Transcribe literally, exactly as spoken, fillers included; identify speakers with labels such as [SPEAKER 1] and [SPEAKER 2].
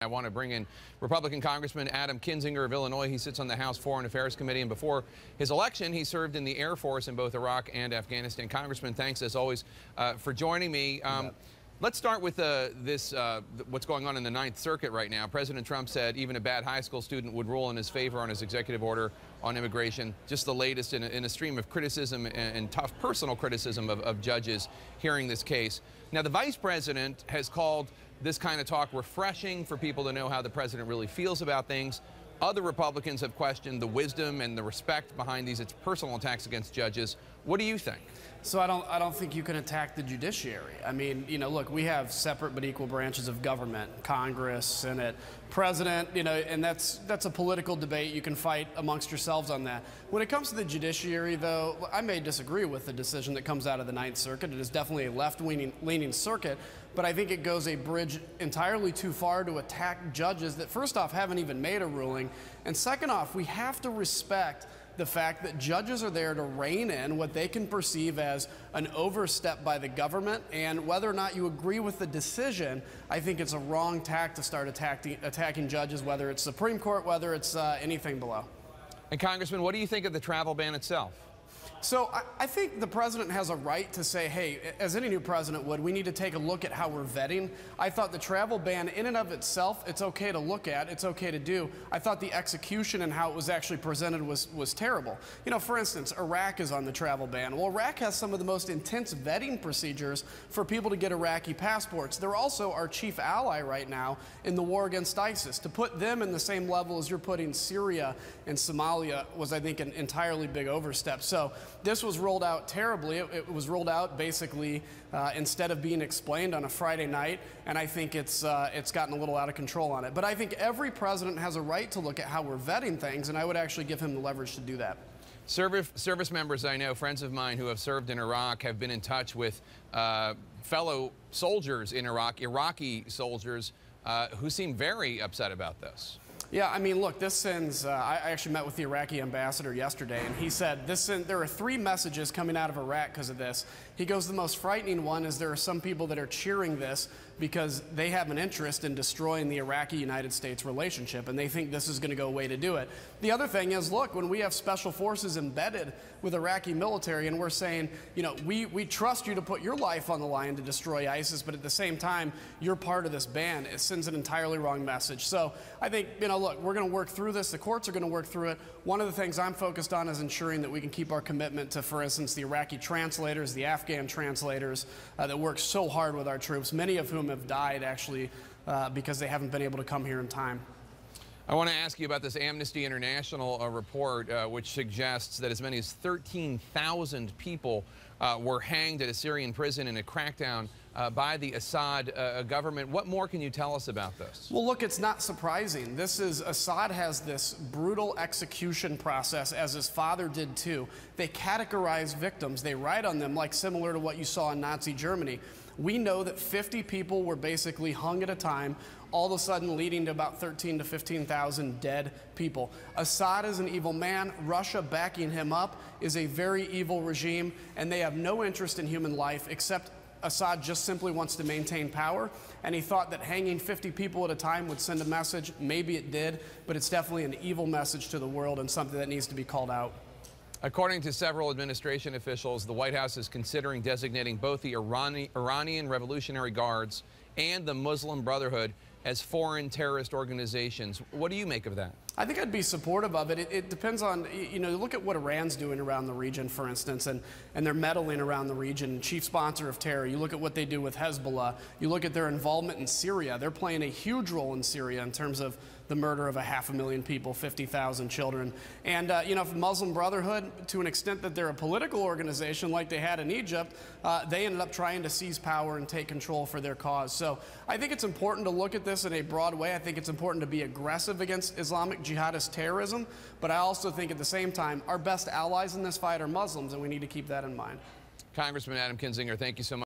[SPEAKER 1] I want to bring in Republican Congressman Adam Kinzinger of Illinois. He sits on the House Foreign Affairs Committee, and before his election, he served in the Air Force in both Iraq and Afghanistan. Congressman, thanks as always uh, for joining me. Um, let's start with uh, this, uh, what's going on in the Ninth Circuit right now. President Trump said even a bad high school student would rule in his favor on his executive order on immigration. Just the latest in a, in a stream of criticism and, and tough personal criticism of, of judges hearing this case. Now, the vice president has called this kind of talk refreshing for people to know how the president really feels about things. Other Republicans have questioned the wisdom and the respect behind these it's personal attacks against judges. What do you think?
[SPEAKER 2] So I don't, I don't think you can attack the judiciary. I mean, you know, look, we have separate but equal branches of government: Congress, Senate, President. You know, and that's that's a political debate. You can fight amongst yourselves on that. When it comes to the judiciary, though, I may disagree with the decision that comes out of the Ninth Circuit. It is definitely a left-leaning leaning circuit, but I think it goes a bridge entirely too far to attack judges that, first off, haven't even made a ruling, and second off, we have to respect the fact that judges are there to rein in what they can perceive as an overstep by the government, and whether or not you agree with the decision, I think it's a wrong tack to start attacking, attacking judges, whether it's Supreme Court, whether it's uh, anything below.
[SPEAKER 1] And Congressman, what do you think of the travel ban itself?
[SPEAKER 2] So I, I think the president has a right to say, hey, as any new president would, we need to take a look at how we're vetting. I thought the travel ban in and of itself, it's okay to look at, it's okay to do. I thought the execution and how it was actually presented was, was terrible. You know, for instance, Iraq is on the travel ban. Well, Iraq has some of the most intense vetting procedures for people to get Iraqi passports. They're also our chief ally right now in the war against ISIS. To put them in the same level as you're putting Syria and Somalia was, I think, an entirely big overstep. So this was rolled out terribly. It, it was rolled out basically uh, instead of being explained on a Friday night, and I think it's, uh, it's gotten a little out of control on it. But I think every president has a right to look at how we're vetting things, and I would actually give him the leverage to do that.
[SPEAKER 1] Service, service members I know, friends of mine who have served in Iraq, have been in touch with uh, fellow soldiers in Iraq, Iraqi soldiers, uh, who seem very upset about this.
[SPEAKER 2] Yeah, I mean, look, this sends, uh, I actually met with the Iraqi ambassador yesterday, and he said this send, there are three messages coming out of Iraq because of this. He goes, the most frightening one is there are some people that are cheering this because they have an interest in destroying the Iraqi-United States relationship, and they think this is going to go a way to do it. The other thing is, look, when we have special forces embedded with Iraqi military, and we're saying, you know, we, we trust you to put your life on the line to destroy ISIS, but at the same time, you're part of this ban, it sends an entirely wrong message. So I think, you know, look, we're going to work through this. The courts are going to work through it. One of the things I'm focused on is ensuring that we can keep our commitment to, for instance, the Iraqi translators, the Afghan translators uh, that work so hard with our troops, many of whom have died actually uh, because they haven't been able to come here in time.
[SPEAKER 1] I want to ask you about this Amnesty International uh, report, uh, which suggests that as many as thirteen thousand people uh, were hanged at a Syrian prison in a crackdown uh, by the Assad uh, government. What more can you tell us about this?
[SPEAKER 2] Well, look, it's not surprising. This is, Assad has this brutal execution process, as his father did too. They categorize victims. They write on them like similar to what you saw in Nazi Germany. We know that fifty people were basically hung at a time, all of a sudden leading to about thirteen to fifteen thousand dead people. Assad is an evil man. Russia backing him up is a very evil regime, and they have no interest in human life except Assad just simply wants to maintain power, and he thought that hanging fifty people at a time would send a message. Maybe it did, but it's definitely an evil message to the world and something that needs to be called out.
[SPEAKER 1] According to several administration officials, the White House is considering designating both the Irani, Iranian Revolutionary Guards and the Muslim Brotherhood as foreign terrorist organizations. What do you make of that?
[SPEAKER 2] I think I'd be supportive of it. It, it depends on, you know, look at what Iran's doing around the region, for instance, and, and they're meddling around the region, chief sponsor of terror. You look at what they do with Hezbollah. You look at their involvement in Syria. They're playing a huge role in Syria in terms of the murder of a half a million people, fifty thousand children. And, uh, you know, Muslim Brotherhood, to an extent that they're a political organization like they had in Egypt, uh, they ended up trying to seize power and take control for their cause. So I think it's important to look at this in a broad way. I think it's important to be aggressive against Islamic jihadist terrorism, but I also think at the same time our best allies in this fight are Muslims, and we need to keep that in mind.
[SPEAKER 1] Congressman Adam Kinzinger, thank you so much.